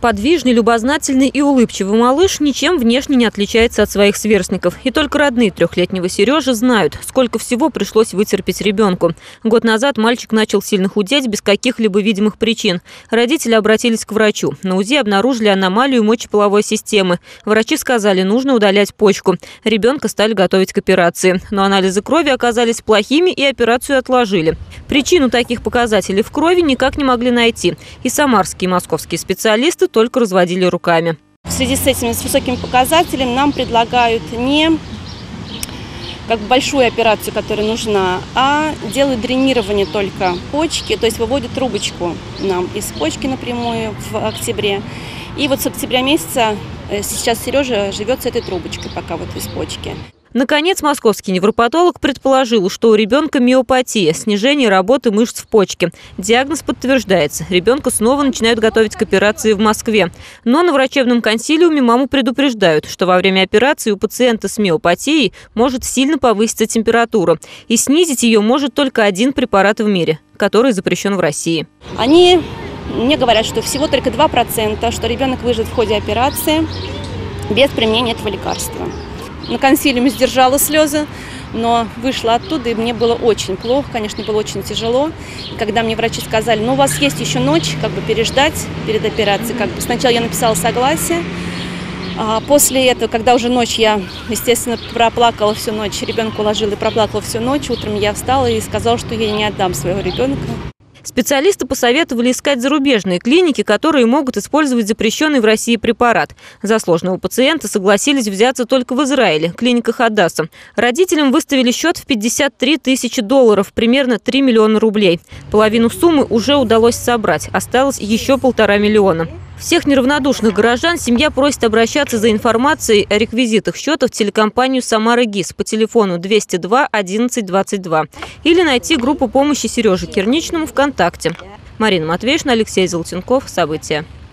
Подвижный, любознательный и улыбчивый малыш ничем внешне не отличается от своих сверстников. И только родные трехлетнего Сережи знают, сколько всего пришлось вытерпеть ребенку. Год назад мальчик начал сильно худеть без каких-либо видимых причин. Родители обратились к врачу. На УЗИ обнаружили аномалию мочеполовой системы. Врачи сказали, нужно удалять почку. Ребенка стали готовить к операции. Но анализы крови оказались плохими и операцию отложили. Причину таких показателей в крови никак не могли найти. И самарские и московские специалисты только разводили руками. В связи с этим, с высоким показателем, нам предлагают не большую операцию, которая нужна, а делают дренирование только почки, то есть выводят трубочку нам из почки напрямую в октябре. И вот с октября месяца сейчас Сережа живет с этой трубочкой пока вот из почки. Наконец, московский невропатолог предположил, что у ребенка миопатия, снижение работы мышц в почке. Диагноз подтверждается. Ребенка снова начинают готовить к операции в Москве. Но на врачебном консилиуме маму предупреждают, что во время операции у пациента с миопатией может сильно повыситься температура. И снизить ее может только один препарат в мире, который запрещен в России. Они мне говорят, что всего только 2%, что ребенок выживет в ходе операции без применения этого лекарства. На консилиуме сдержала слезы, но вышла оттуда, и мне было очень плохо, конечно, было очень тяжело. И когда мне врачи сказали, ну, у вас есть еще ночь, переждать перед операцией. Сначала я написала согласие, а после этого, когда уже ночь, я, естественно, проплакала всю ночь, ребенка уложила и проплакала всю ночь. Утром я встала и сказала, что я не отдам своего ребенка. Специалисты посоветовали искать зарубежные клиники, которые могут использовать запрещенный в России препарат. За сложного пациента согласились взяться только в Израиле, клиника Хадаса. Родителям выставили счет в $53 тысячи, примерно 3 миллиона рублей. Половину суммы уже удалось собрать, осталось еще 1,5 миллиона. Всех неравнодушных горожан семья просит обращаться за информацией о реквизитах счета в телекомпанию «Самара ГИС» по телефону 202 11 22 или найти группу помощи Сереже Керничному ВКонтакте. Марина Матвеевна, Алексей Золотенков. События.